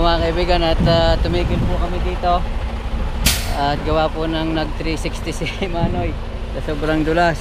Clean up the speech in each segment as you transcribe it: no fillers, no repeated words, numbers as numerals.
mga kaibigan, at tumigil po kami dito at gawa po ng nag 360 si Manoy sa sobrang dulas.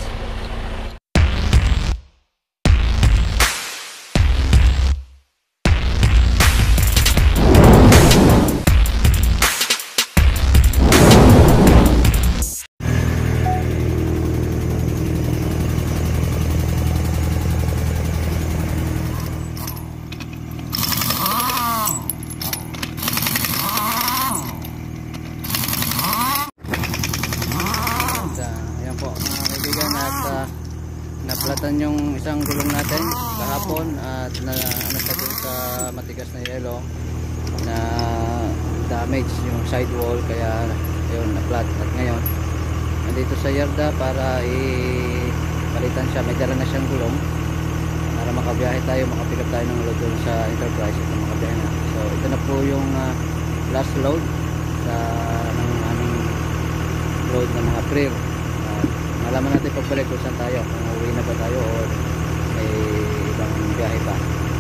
Naplatan yung isang gulong natin kahapon at ano pa dun sa matigas na yelo na damage yung sidewall, kaya yun na-flat. At ngayon nandito sa yarda para ipalitan siya. May dala na siyang gulong para makabiyahe tayo, makapick up tayo ng load dun sa Enterprise at makabiyahe na. So ito na po yung last load sa ng aming load ng mga April. Malaman natin pagbalik kung saan tayo, kung uwi na ba tayo o may ibang biyahe pa.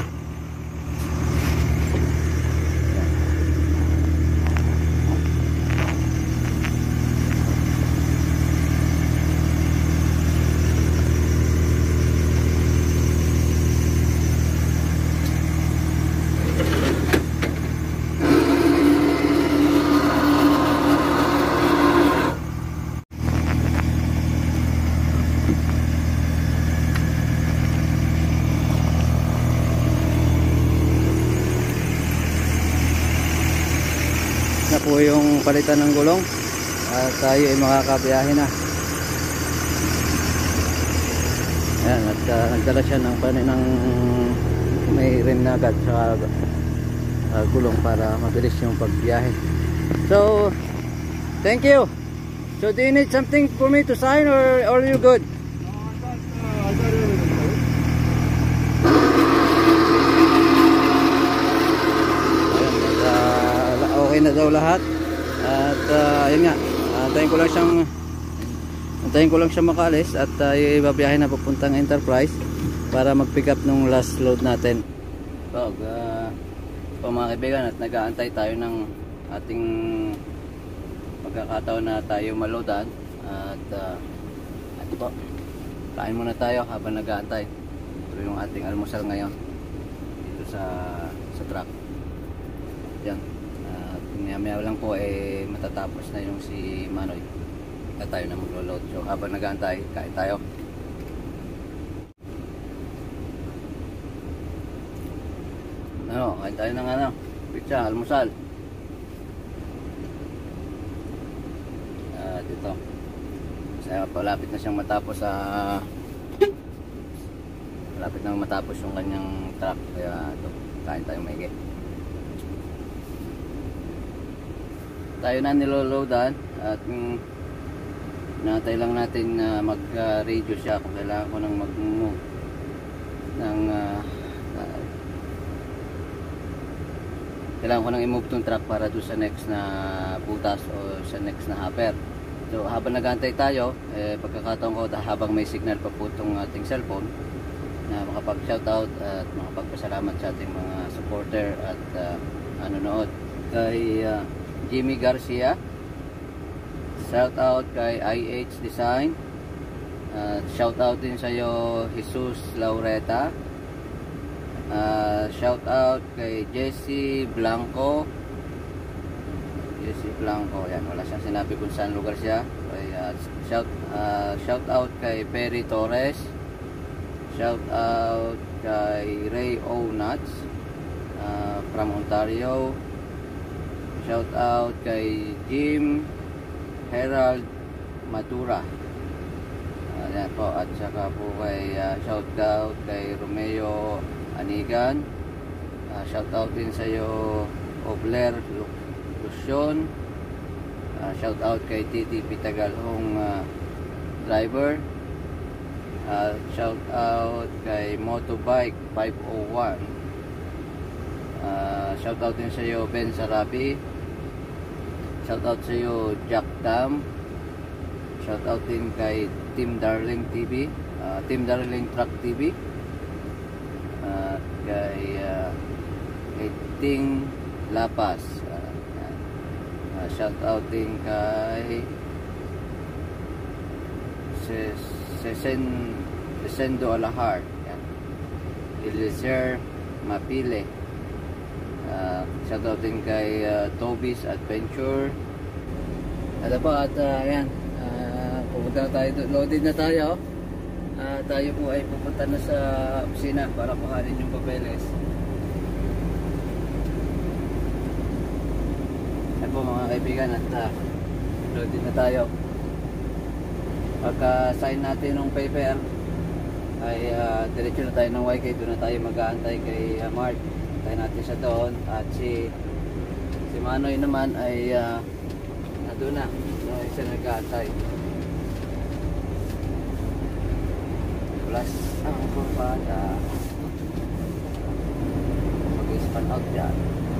Na po yung palitan ng gulong at tayo ay makakabiyahe na. Ayan, at nagdala siya ng may rim na agad sa gulong para mabilis yung pagbiyahe. So thank you. So do you need something for me to sign or you good? Okay na daw lahat at ayun nga, antayin ko lang siyang makaalis at ibabiyahe na papuntang Enterprise para mag pick up nung last load natin. So mga kaibigan, at nag-aantay tayo ng ating pagkakataon na tayo maloadan at ito po, kain muna tayo habang nag-aantay. Ito yung ating almusal ngayon dito sa truck. Yan. Maya lang po matatapos na yung si Manoy at tayo na maglo-load. So habang nag-aantay, kain tayo. Kain tayo ng pizza, almusal. Dito kasi palapit na siyang matapos malapit na matapos yung kanyang truck, kaya ito, kain tayo maigi. Tayo na niloloadan at natay lang natin na mag-radio siya kung kailangan ko nang mag-move ng kailangan ko nang i-move tong truck para doon sa next na butas o sa next na hopper. So habang nag-aantay tayo, pagkakataon ko habang may signal pa po itong ating cellphone na makapag-shoutout at makapagpasalamat sa ating mga supporter at nanonood. Kay Jimmy Garcia, shout out kay IH Design, shout out din sa iyo Jesus Laureta, shout out kay Jesse Blanco. Yan, wala siyang sinabi kung saan lugar siya. Shout out kay Perry Torres, shout out kay Ray O Nuts from Ontario. Shout out kay Jim Herald Matura. Ayan po. At saka po kay shout out kay Romeo Anigan. Shout out din sa iyo Obler Lucion. Shout out kay Titi Pitagalhong driver. Shout out kay Motobike 501. Shout out din sa iyo Ben Sarabi. Shout out sa iyo Jack Dam. Shout out din kay Team Darling TV, Team Darling Truck TV. Kay Ting Lapas. Shout outing kay Sesendo Alahar, Eliezer Mapile. Shout outing kay Toby's Adventure. Ano po, at ayan, pupunta na tayo, loaded na tayo. Tayo po ay pupunta na sa opisina para kuhanin yung papeles. Ayan po mga kaibigan, at loaded na tayo. Pagka-sign natin ng paper ay diretso na tayo ng YK. Doon na tayo mag-aantay kay Mark. Tayo natin siya doon. At si Manoy naman ay doon na. Doon siya nag-aantay. Plus ang kumpanya mag-span out dyan.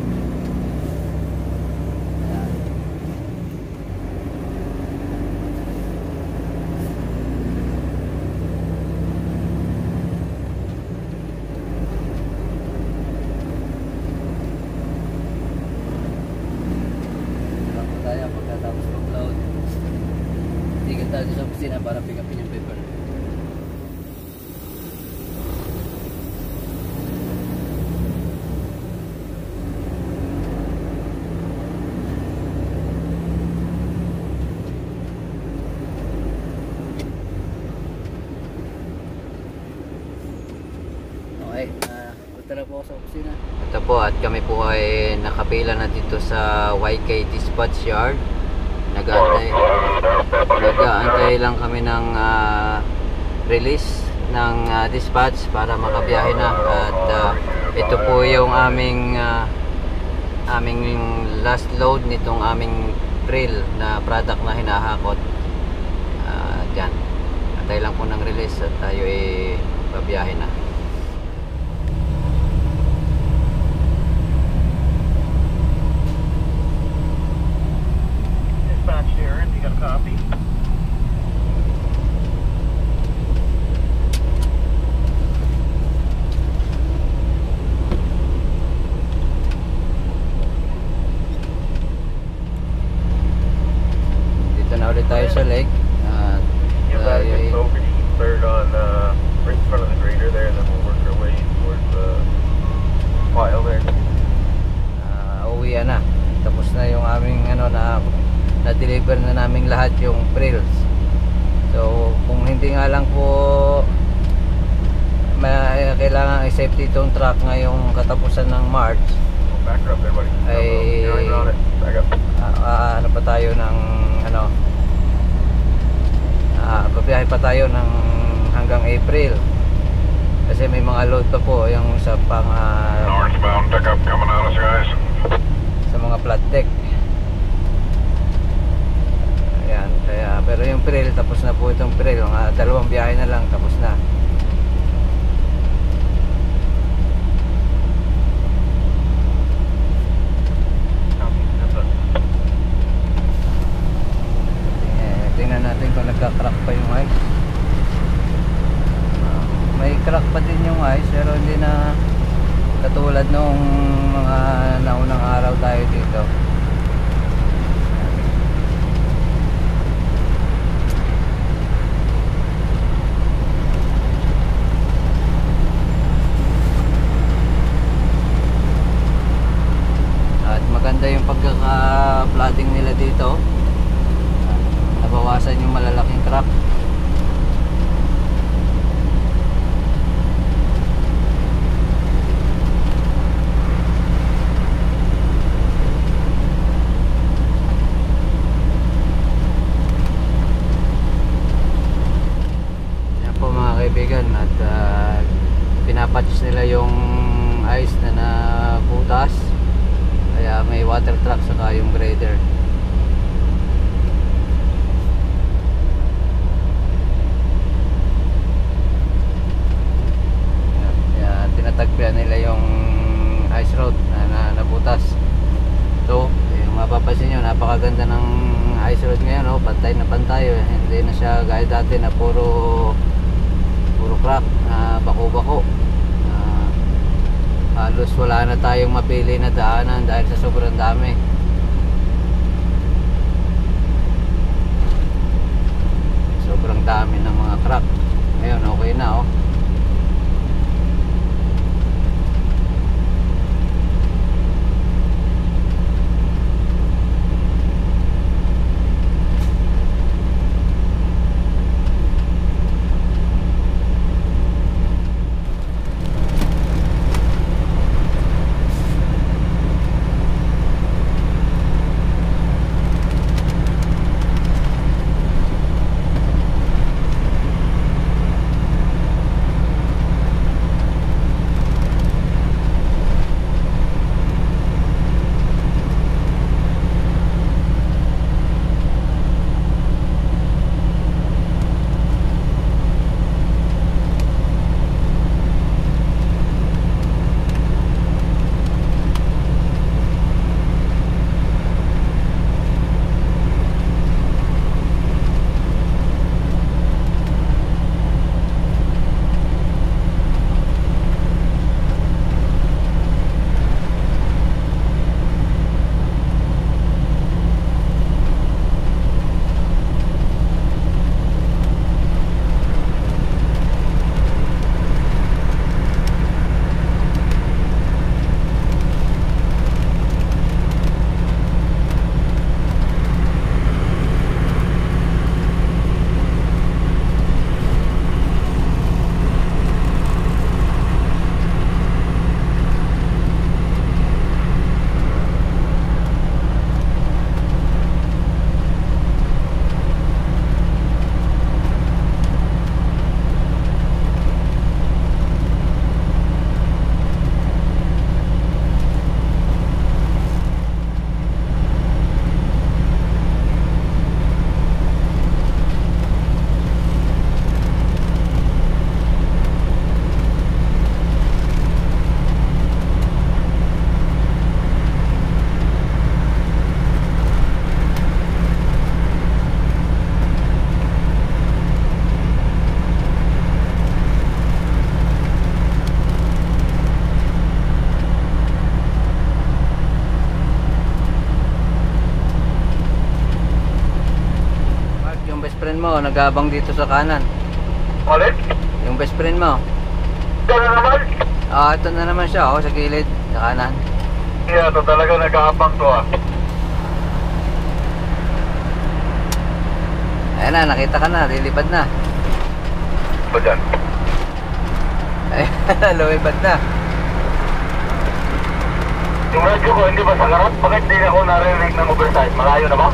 Pagkatapos mag-load, tigil tayo sa opisina para pick upin yung paper. Okay, punta na po ako sa opisina. Ito po, at kami po ay nakapila na dito sa YK Dispatch Yard. Nag-aantay lang kami ng release ng dispatch para makabiyahe na. At ito po yung aming last load nitong aming drill na product na hinahakot. Dyan, antay lang po ng release at tayo ay pabiyahe na. Aaron, you got a copy? Dito na ulit tayo sa lake. You guys can focus third on right in front of the grader there, and then we'll work our way towards the pile there. Uwi na. Tapos na yung aming na-deliver na namin lahat yung prills. So kung hindi nga lang po kailangan i-safety itong truck ngayong katapusan ng March, ay ano pa tayo ng pabiyahe pa tayo ng hanggang April kasi may mga load pa po yung sa pang northbound pickup coming on us, guys. Sa mga flat deck. Ayan, kaya, pero yung April tapos na po itong April, mga dalawang biyahe na lang tapos na. Tingnan natin kung nagka-crack pa yung ice. May crack pa din yung ice pero hindi na katulad nung mga naunang araw tayo dito. At maganda yung pagkaka-flooding nila dito. Nabawasan yung malalaking crack. Yan po mga kaibigan, at pinapatch nila yung ice na nabutas, kaya may water truck saka yung grader. Tinatagpian nila yung ice road na nabutas. So yung mapapansin nyo, napakaganda ng ice road ngayon, oh. Pantay na pantay, hindi na siya gaya dati na puro crack, bako-bako. halos wala na tayong mapili na daanan dahil sa sobrang dami. Sobrang dami ng mga crack. Ngayon okay na oh. Friend mo, nag-aabang dito sa kanan. Ulit? Yung best friend mo. Ito na naman? Ito na naman siya, sa gilid, sa kanan. Yeah, ito talaga nag-aabang to Ayan na, nakita ka na, lilipad na. Ba dyan? Ayan, lumipad na. Yung radyo ko, hindi ba sa karat? Bakit di ako narinig ng oversize? Malayo na ba?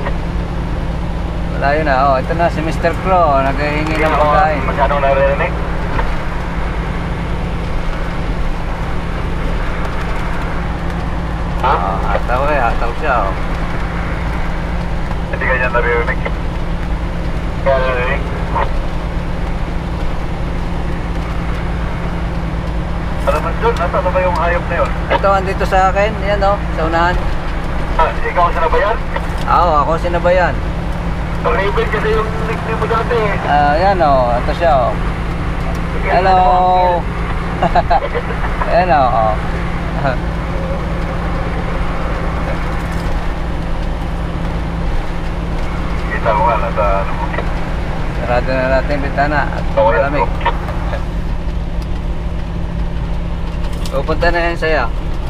Malayo na, ito na si Mr. Crow, naghihingi ng pagkain. Masyadong naririnig? Ha? Ataw siya Hindi ka niya naririnig? Kaya naririnig? Ano man dun? Ano ba yung hayop na yun? Ito, andito sa akin, yan sa unahan. Ikaw ang sinabayan? Ako sinabayan. Raven kasi yung nickname mo dati yan ito siya Hello. Ayan Kita ko nga nasa ano mo. Sarado na natin yung bitana at malamig. Pupunta na yan sa'yo.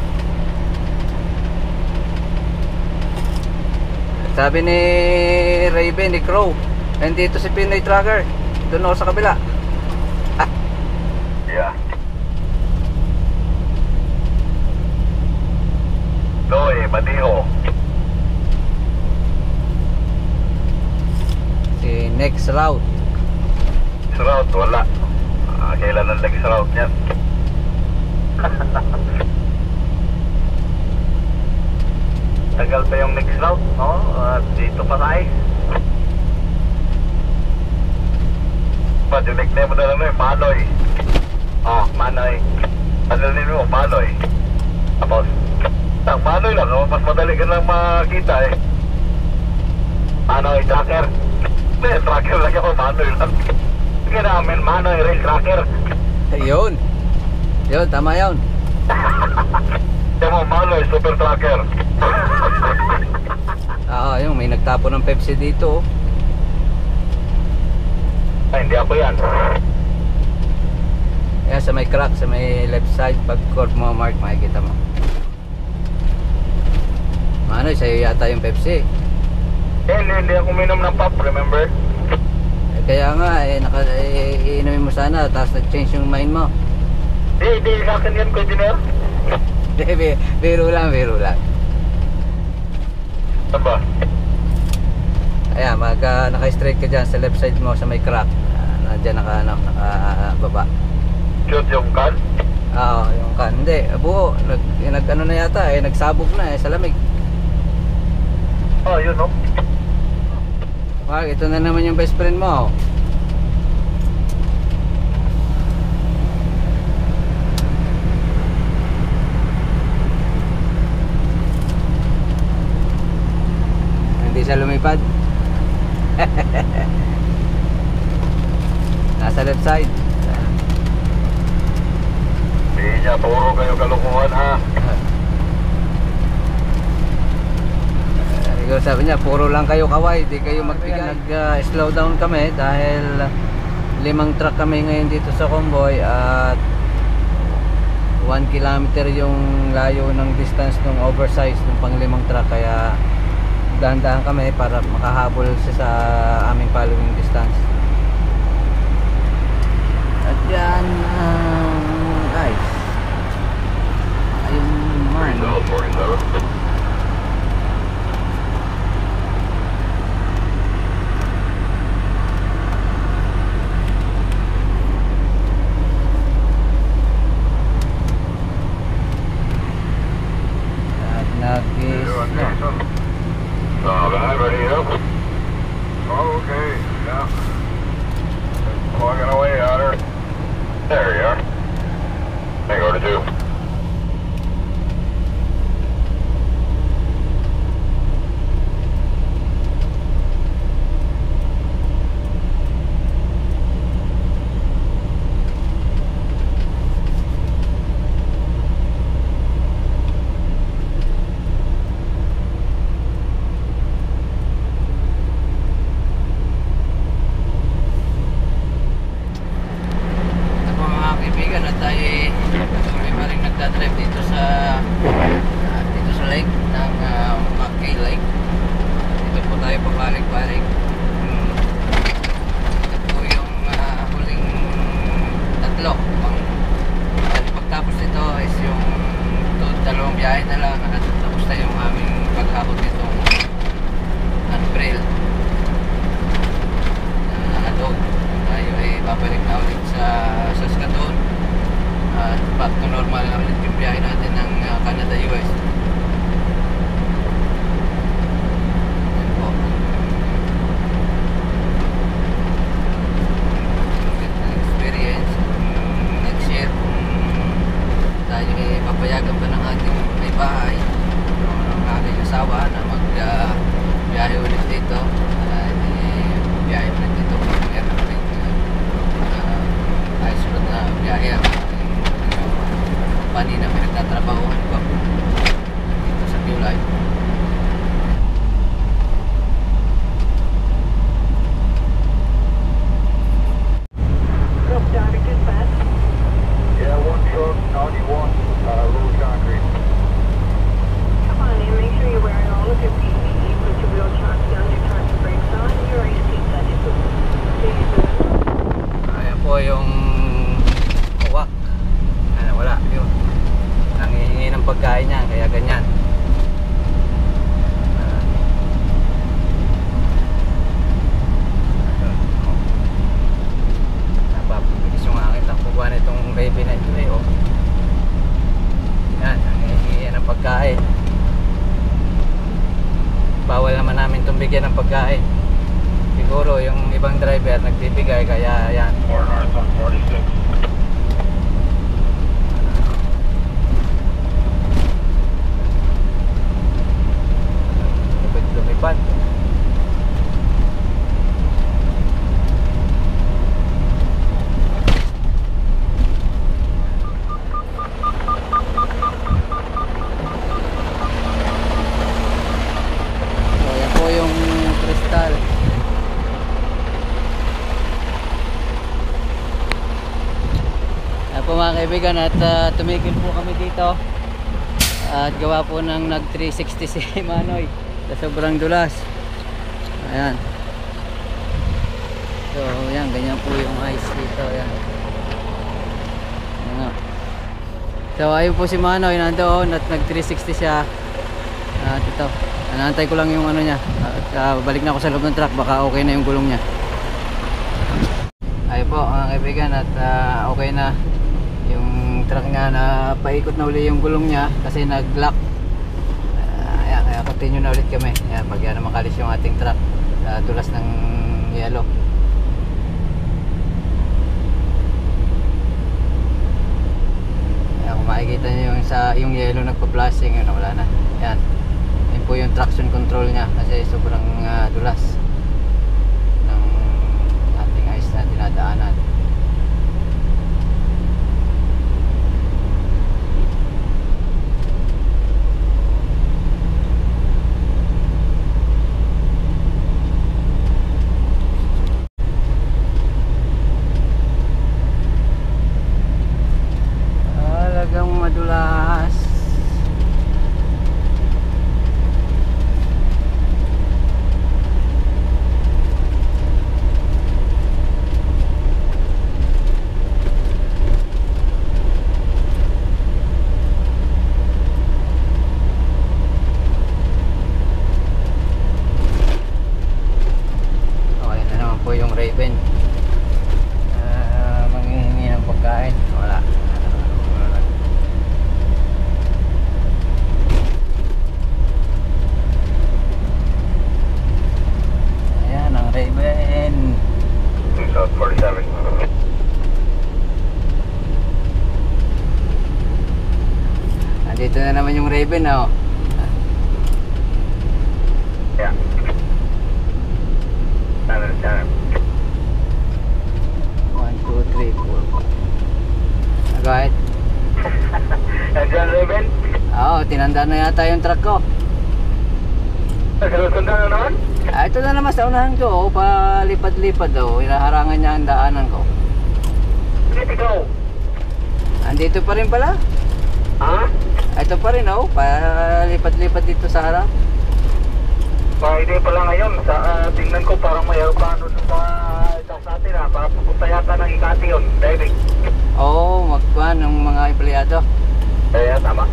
Sabi ni Raven, ni Crow, nandito si Pinoy Tracker. Doon ako sa kabila. Yeah. Loy, Madiho. Si next route. Next route, wala. Kailan ang next route niyan? Tagal pa yung next route, no? Dito pa tayo. Ba't yung nickname mo na lang yun? Manoy. Manoy. Ano nino mo? Manoy. Tapos, Manoy lang, no? Mas madali ka lang makita eh. Manoy, tracker. Hindi, tracker lang ako, Manoy lang. Sige namin, Manoy, rail tracker. Yun, tama yun. Yan mo, Manoy, super tracker. Yung may nagtapo ng Pepsi dito. Ay, hindi ako yan. Ayan, sa may crack, sa may left side, pag court mo, Mark, makikita mo. Manoy, sa'yo yata yung Pepsi. Hindi ako minom ng pop, remember? Kaya nga, iinumin mo sana, tapos nag-change yung mind mo. Hindi sa akin yan, engineer. Biro lang. Saan ba? Ayan, naka-straight ka dyan sa left side mo, sa may crack. Nandiyan nakababa. Shoot yung can? Oo, yung can. Hindi, buo. Nag-ano na yata, nagsabog na sa lamig. Oh, yun no? Mark, ito na naman yung best friend mo. Hindi siya lumipad. Nasa left side. Hindi niya, puro kayo kalukuhan ha. Sabi niya, puro lang kayo kaway, di kayo magbigay. Nag-slow down kami dahil 5 truck kami ngayon dito sa convoy at 1 kilometer yung layo ng distance ng oversize ng pang 5 truck, kaya dahan-dahan kami para makahabol sa aming following distance. At yan guys, ayun man. Ready up? Oh, okay, yeah. Plugging away, Otter. There you are. Hang over to 2. Lake ng Mckay Lake. Dito po tayo pabalik-balik. Ito po yung huling tatlo. Pagtapos nito is yung dalawang biyahe na lang at tapos na yung aming paghabot nito April Adog. Tayo ay babalik na ulit sa Saskatoon at back to normal na ulit yung biyahe natin ng Canada, US. Papayagan pa ng ating may bahay, ng aking asawa na mag-biyahe ulit dito. Biyahe ulit dito. Meron ulit ay sunod na biyahe ang company na pinagtatrabahuhan ko dito sa July. Yeah, one truck, 91, road concrete. Come on in, make sure you're wearing all of your PPE, put your wheel tracks down, your turn brakes on, your ice seat set is Ayan po yung uwak. Ano, wala, yun. Nangihingi ng pagkain niya, kaya ganyan. Napapabilis yung aking takbuhan itong baby na ito eh, oh. Yan, nangihingi ng pagkain. Bawal naman namin itong bigyan ng pagkain. Siguro yung ibang driver nagbibigay, kaya yan. 4 north on 46. Lumipad. kaibigan, at tumigil po kami dito at gawa po ng nag 360 si Manoy sa sobrang dulas. Ayan, so yan, ganyan po yung ice dito. Ayan. Ayan. So ayun po si Manoy nandoon at nag 360 siya. At ito, naantay ko lang yung ano niya, at balik na ako sa loob ng truck, baka okay na yung gulong niya. Ayun po mga kaibigan, at okay na yung truck nga, na paikot na uli yung gulong niya kasi nag-lock. Ayan, kaya continue na ulit kami. Ayan, pag yan na makalis yung ating truck sa tulas ng yellow. Ayan, kung makikita nyo yung yellow nagpa-flashing, yun, wala na. Ayan, yun po yung traction control niya kasi sobrang dulas ng ating ice na dinadaanan. Madulas. Okay na naman po yung Raven. Manghihingi ng pagkain. Wala. Raven. South 47. Andito na naman yung Raven, oh. Yeah. Channel. 1, 2, 3, 4. Go ahead. Nandiyan Raven? Oo, tinanda na yata yung truck ko. Nagkasundan na naman? Ito na naman sa unahan ko, palipad-lipad daw. Hinaharangan niya ang daanan ko. Ikaw? Andito pa rin pala. Ha? Ito pa rin, oh. Palipad-lipad dito sa harap. Friday pala ngayon. Tingnan ko parang may aeroplano sa taas natin ha. Papunta yata ng Ekati yun. Diving. Oo, magkuhan ng mga empleyado. Kaya tama.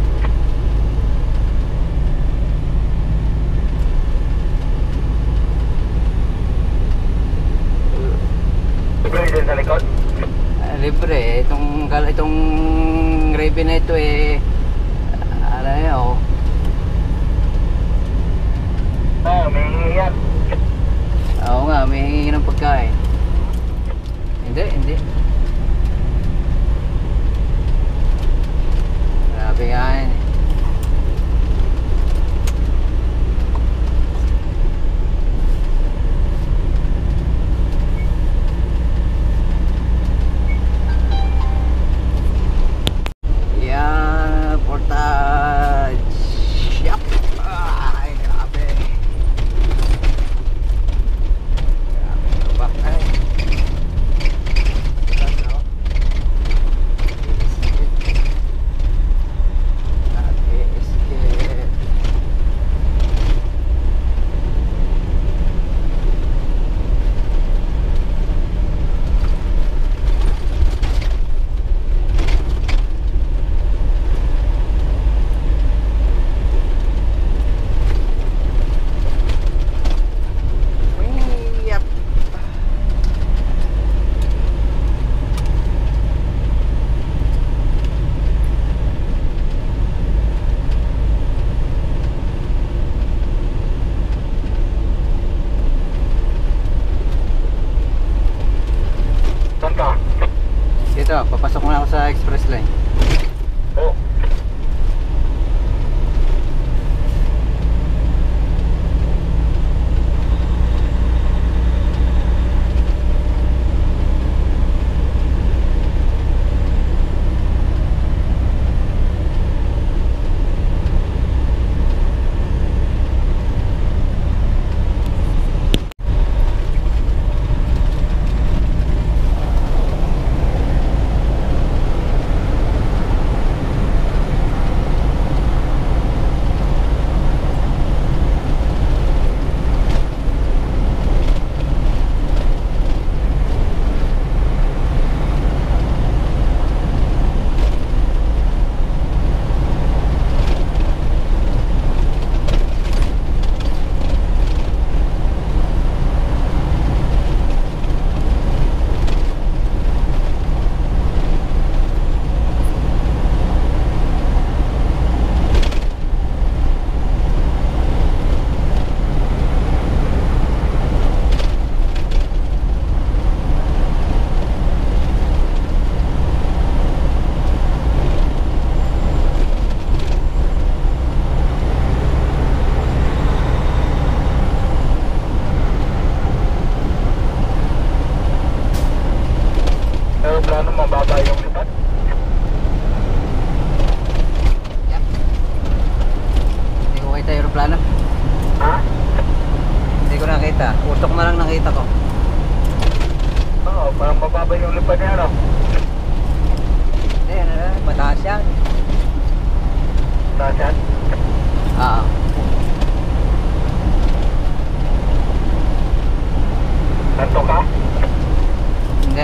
Libre din sa likod? Libre. Itong Raven na ito ano yan, oh. Oo, may hingi yan. Oo nga, may hingi ng pagkain. Hindi. Grabe nga yan. Dito, papasok na ako sa express line. Oh. plano? Ha? Hindi ko nakita. Usok na lang nakita ko. Oo, parang mababa yung lipad niya, no? Hindi, ano na, mataas yan. Taas yan? Oo. Nanto ka? Hindi.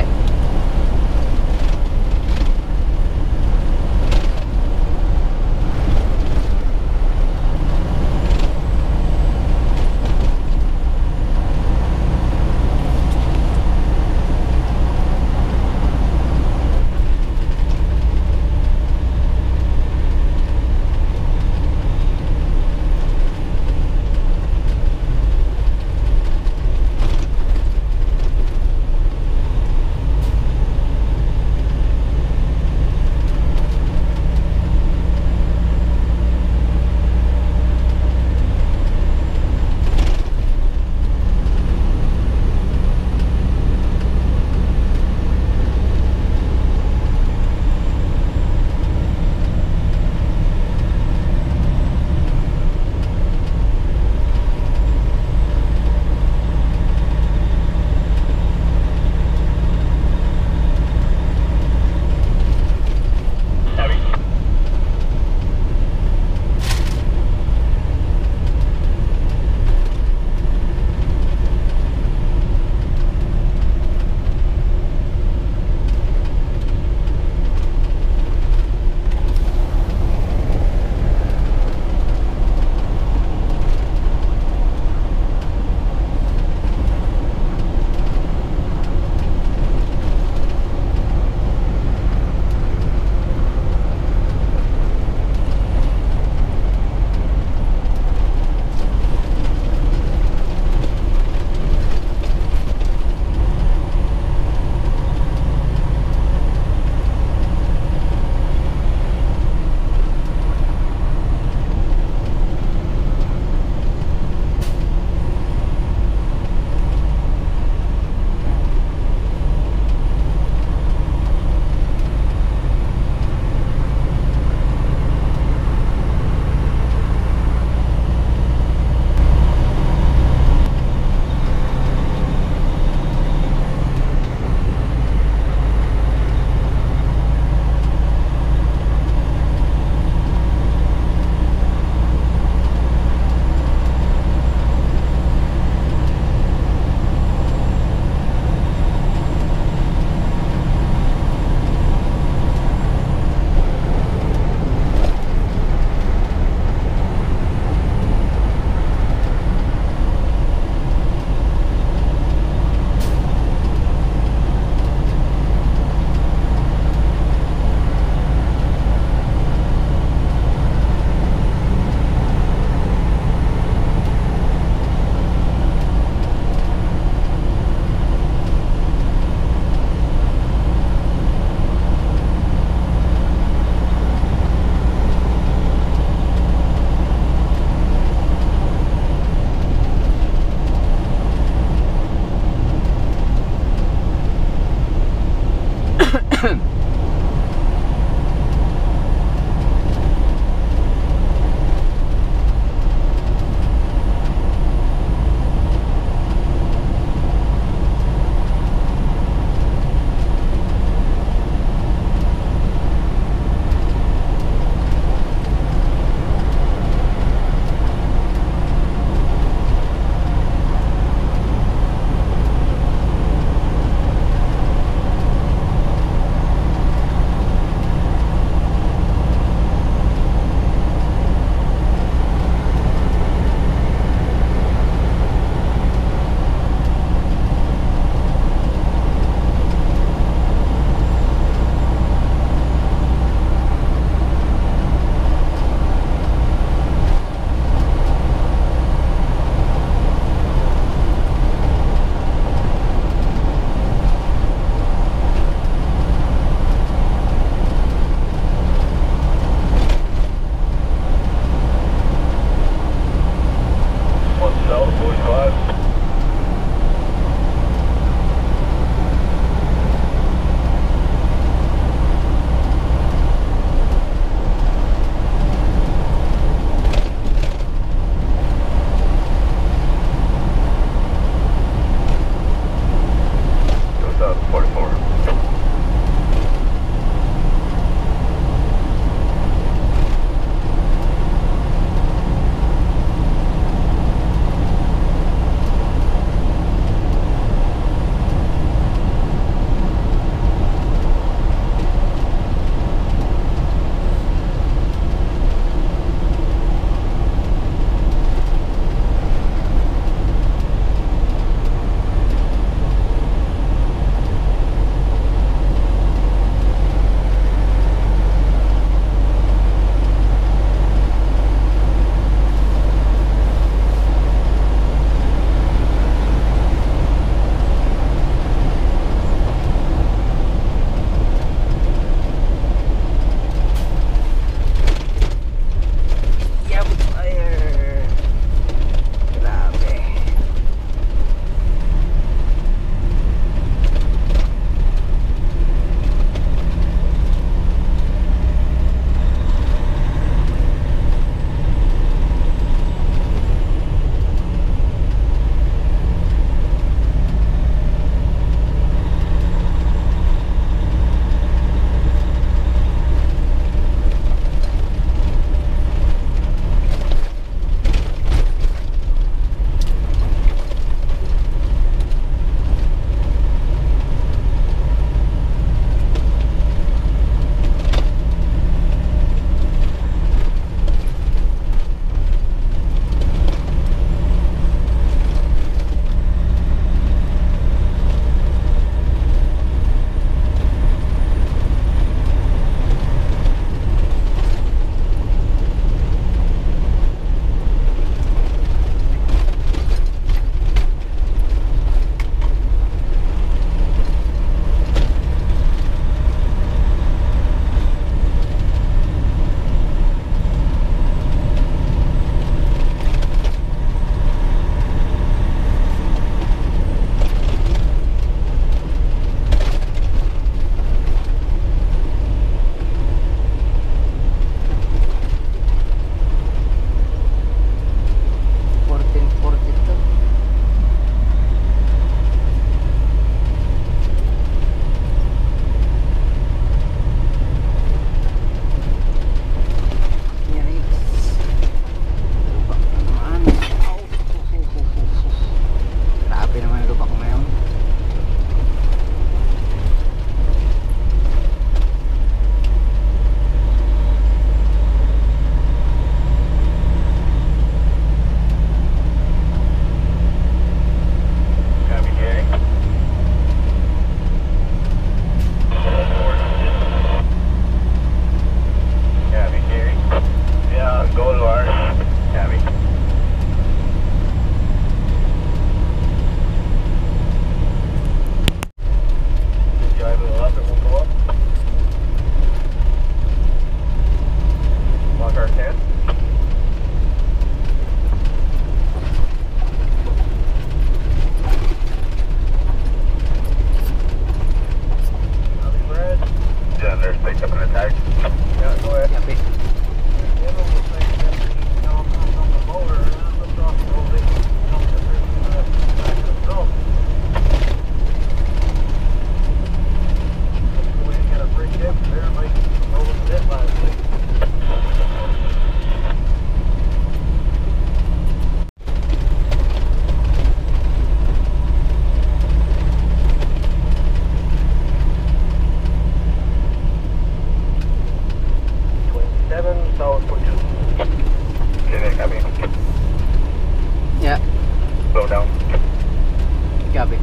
copy.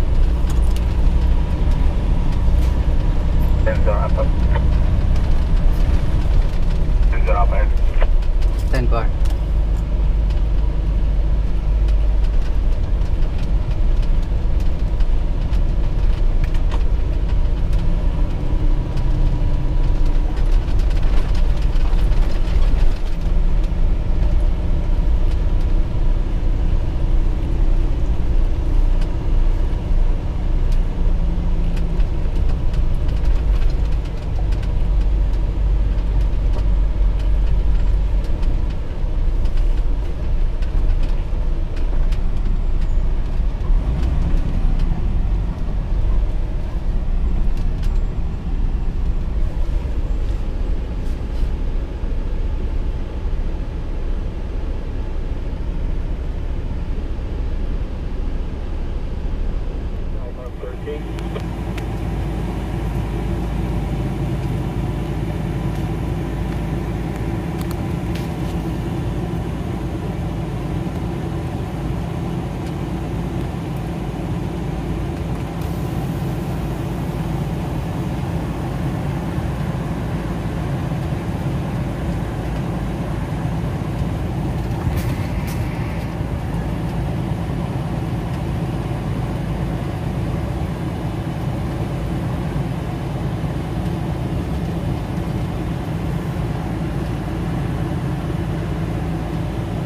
Sensor up. Sensor up ahead. 10 bar.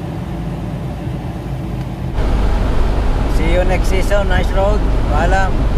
See you next season. Nice road. Paalam.